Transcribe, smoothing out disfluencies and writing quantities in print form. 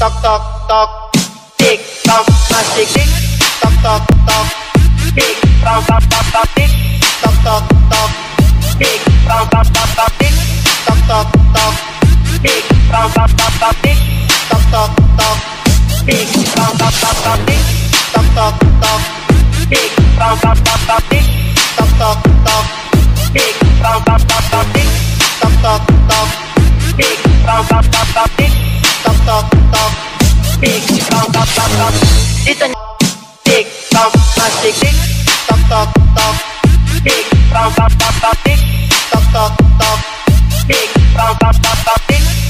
Tok tok tok, tik tok masih tik. Tok tok tok, tik tok tok tok tik. Tok tok tok, tik tok tok tok tik. Tok tok tok, tik tok tok tok tik. Tok tok tok, tik tok tok tok tik. Tok tok tok, tik tok tok tok tik. Tok tok tok, tik tok tok tok tik. Tok tok tok, tik tok tok tok tik. Tok tok tok, tik tok tok tok. Ditanya tik tok masih tik. Tok tok tok, tik tok tok tok tik. Tok tok tok, tik tok tok tok tik.